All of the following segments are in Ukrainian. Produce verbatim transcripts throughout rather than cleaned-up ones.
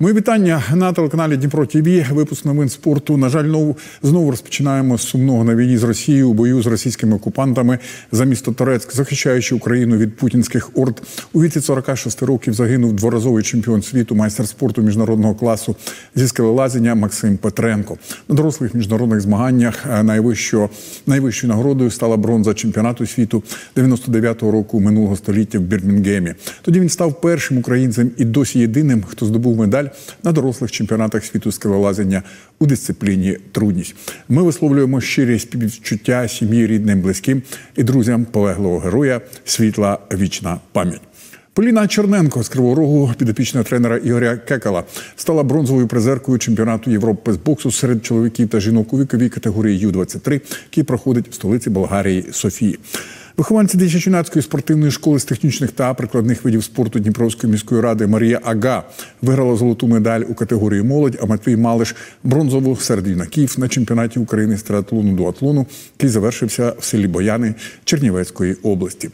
Мої вітання на телеканалі Дніпро ТВ. Випуск новин спорту. На жаль, знову розпочинаємо з сумного на війні з Росією у бою з російськими окупантами за місто Торецьк, захищаючи Україну від путінських орд. У віці сорока шести років загинув дворазовий чемпіон світу, майстер спорту міжнародного класу зі скелелазіння Максим Петренко. На дорослих міжнародних змаганнях найвищою, найвищою нагородою стала бронза чемпіонату світу дев'яносто дев'ятого року минулого століття в Бірмінгемі. Тоді він став першим українцем і досі єдиним, хто здобув медаль на дорослих чемпіонатах світу скелелазіння у дисципліні трудність. Ми висловлюємо щирі співчуття сім'ї, рідним, близьким і друзям полеглого героя. Світла вічна пам'ять. Поліна Черненко з Кривого Рогу, підопічна тренера Ігоря Кекала, стала бронзовою призеркою чемпіонату Європи з боксу серед чоловіків та жінок у віковій категорії ю двадцять три, який проходить в столиці Болгарії Софії. Вихованці дитячо-юнацької спортивної школи з технічних та прикладних видів спорту Дніпровської міської ради Марія Ага виграла золоту медаль у категорії молодь, а Матвій Малиш – бронзову серед юнаків на чемпіонаті України з триатлону-дуатлону, який завершився в селі Бояни Чернівецької області.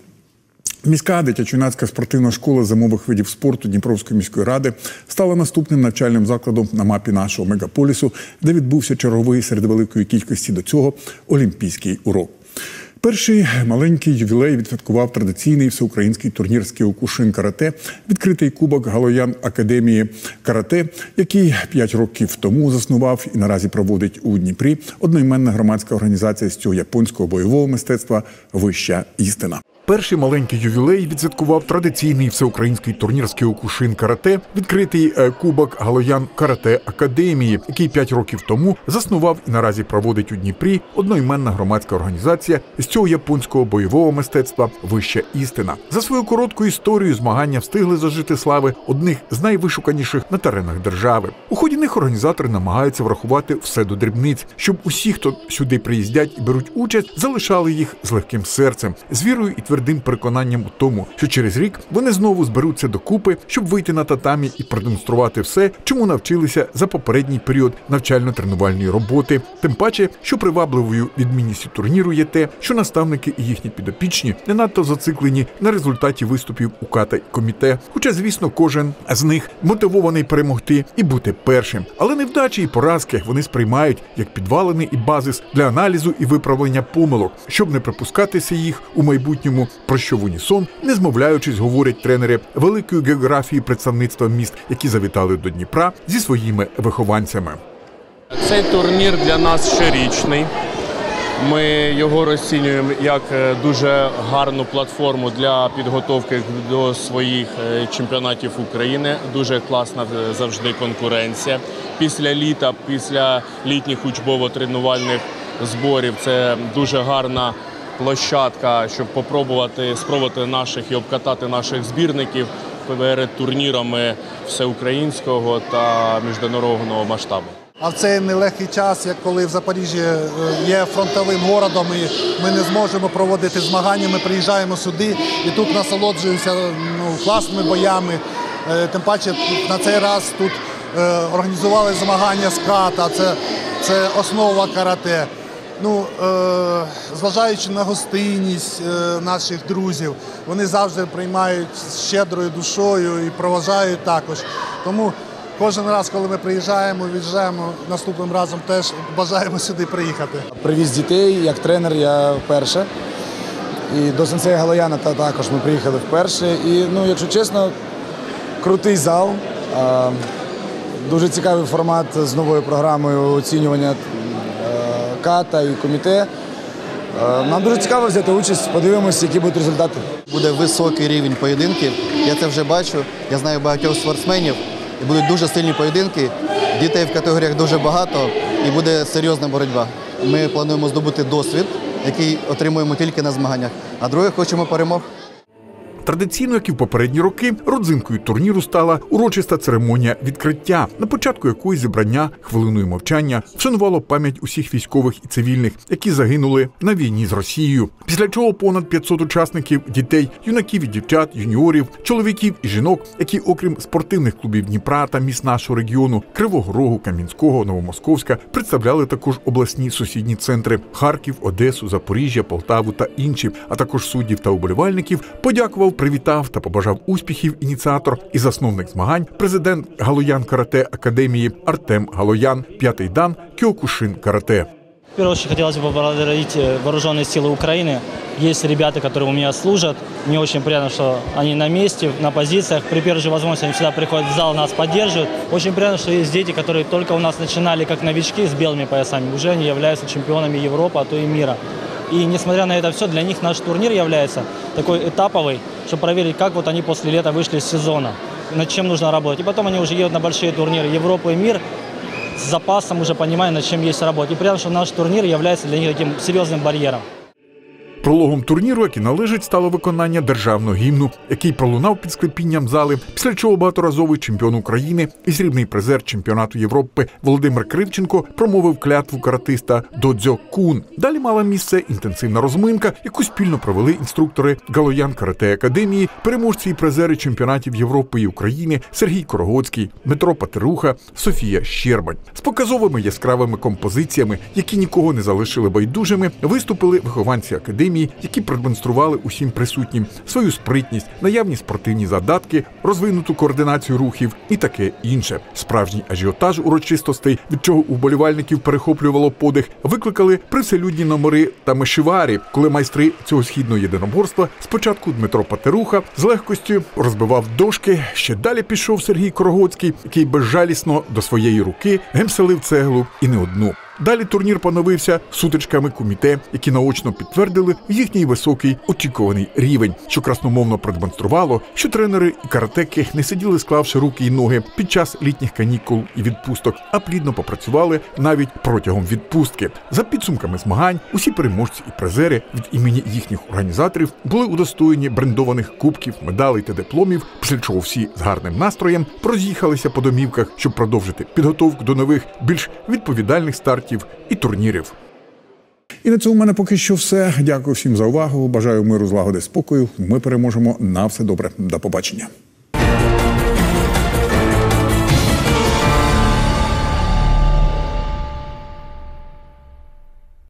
Міська дитячо-юнацька спортивна школа зимових видів спорту Дніпровської міської ради стала наступним навчальним закладом на мапі нашого мегаполісу, де відбувся черговий серед великої кількості до цього олімпійський урок. Перший маленький ювілей відсвяткував традиційний всеукраїнський турнір з кіокушин карате, відкритий кубок Галоян Академії карате, який п'ять років тому заснував і наразі проводить у Дніпрі одноіменна громадська організація з цього японського бойового мистецтва «Вища істина». Перший маленький ювілей відсвяткував традиційний всеукраїнський турнір з кіокушин карате, відкритий кубок Галоян карате Академії, який п'ять років тому заснував і наразі проводить у Дніпрі одноіменна громадська організація з цього японського бойового мистецтва «Вища істина». За свою коротку історію змагання встигли зажити слави одних з найвишуканіших на теренах держави. У ході них організатори намагаються врахувати все до дрібниць, щоб усі, хто сюди приїздять і беруть участь, залишали їх з легким серцем, з вірою і твердістю. Твердим переконанням у тому, що через рік вони знову зберуться докупи, щоб вийти на татамі і продемонструвати все, чому навчилися за попередній період навчально-тренувальної роботи. Тим паче, що привабливою відмінністю турніру є те, що наставники і їхні підопічні не надто зациклені на результаті виступів у ката і коміте. Хоча, звісно, кожен з них мотивований перемогти і бути першим. Але невдачі і поразки вони сприймають як підвалини і базис для аналізу і виправлення помилок, щоб не припускатися їх у майбутньому, про що в унісон, не змовляючись, говорять тренери великої географії представництва міст, які завітали до Дніпра зі своїми вихованцями. Цей турнір для нас щорічний. Ми його розцінюємо як дуже гарну платформу для підготовки до своїх чемпіонатів України. Дуже класна завжди конкуренція. Після літа, після літніх учбово-тренувальних зборів це дуже гарна площадка, щоб попробувати спробувати наших і обкатати наших збірників перед турнірами всеукраїнського та міжнародного масштабу. А в цей нелегкий час, як коли в Запоріжжі є фронтовим городом і ми не зможемо проводити змагання, ми приїжджаємо сюди і тут насолоджуємося ну, класними боями. Тим паче на цей раз тут організували змагання з ката, це, це основа карате. Ну, е, зважаючи на гостинність е, наших друзів, вони завжди приймають з щедрою душою і проважають також. Тому кожен раз, коли ми приїжджаємо, від'їжджаємо, наступним разом теж бажаємо сюди приїхати. Привіз дітей, як тренер я вперше. І до сенсея Галояна також ми приїхали вперше. І, ну, якщо чесно, крутий зал, е, дуже цікавий формат з новою програмою оцінювання ката і коміте. Нам дуже цікаво взяти участь, подивимося, які будуть результати. Буде високий рівень поєдинків, я це вже бачу, я знаю багатьох спортсменів, і будуть дуже сильні поєдинки, дітей в категоріях дуже багато і буде серйозна боротьба. Ми плануємо здобути досвід, який отримуємо тільки на змаганнях, а друге хочемо перемог. Традиційно, як і в попередні роки, родзинкою турніру стала урочиста церемонія відкриття, на початку якої зібрання хвилиною мовчання вшанувало пам'ять усіх військових і цивільних, які загинули на війні з Росією. Після чого понад п'ятсот учасників, дітей, юнаків і дівчат, юніорів, чоловіків і жінок, які окрім спортивних клубів Дніпра та міст нашого регіону Кривого Рогу, Кам'янського, Новомосковська, представляли також обласні сусідні центри – Харків, Одесу, Запоріжжя, Полтаву та інші, а також суддів та уболівальників, подякував привітав та побажав успіхів ініціатор і засновник змагань, президент Галоян Карате Академії Артем Галоян, п'ятий дан Кіокушин Карате. В первую очередь хотелось бы поблагодарить вооруженные силы Украины. Есть ребята, которые у меня служат. Мне очень приятно, что они на месте, на позициях. При первой же возможности они всегда приходят в зал, нас поддерживают. Очень приятно, что есть дети, которые только у нас начинали как новички с белыми поясами. Уже они являются чемпионами Европы, а то и мира. И несмотря на это все, для них наш турнир является такой этаповый, чтобы проверить, как вот они после лета вышли из сезона, над чем нужно работать. И потом они уже едут на большие турниры Европы и мир, с запасом уже понимая, над чем есть работать. И приятно, что наш турнир является для них таким серьезным барьером. Прологом турніру, який належить, стало виконання державного гімну, який пролунав під склепінням зали, після чого багаторазовий чемпіон України і срібний призер чемпіонату Європи Володимир Кривченко промовив клятву каратиста Додзьо Кун. Далі мала місце інтенсивна розминка, яку спільно провели інструктори Галоян Карате Академії, переможці і призери чемпіонатів Європи і України Сергій Корогоцький, Дмитро Патеруха, Софія Щербань. З показовими яскравими композиціями, які нікого не залишили байдужими, виступили вихованці академії, які продемонстрували усім присутнім свою спритність, наявні спортивні задатки, розвинуту координацію рухів і таке інше. Справжній ажіотаж урочистостей, від чого у вболівальників перехоплювало подих, викликали привселюдні номери та мешиварі, коли майстри цього східного єдиноборства спочатку Дмитро Патеруха з легкостю розбивав дошки, ще далі пішов Сергій Корогоцький, який безжалісно до своєї руки гемселив цеглу і не одну. Далі турнір поновився сутичками куміте, які наочно підтвердили їхній високий очікуваний рівень, що красномовно продемонструвало, що тренери і каратеки не сиділи склавши руки і ноги під час літніх канікул і відпусток, а плідно попрацювали навіть протягом відпустки. За підсумками змагань, усі переможці і призери від імені їхніх організаторів були удостоєні брендованих кубків, медалей та дипломів, після чого всі з гарним настроєм роз'їхалися по домівках, щоб продовжити підготовку до нових, більш відповідальних стартів і турнірів. І на цьому в мене поки що все. Дякую всім за увагу. Бажаю миру, злагоди, спокою. Ми переможемо. На все добре. До побачення.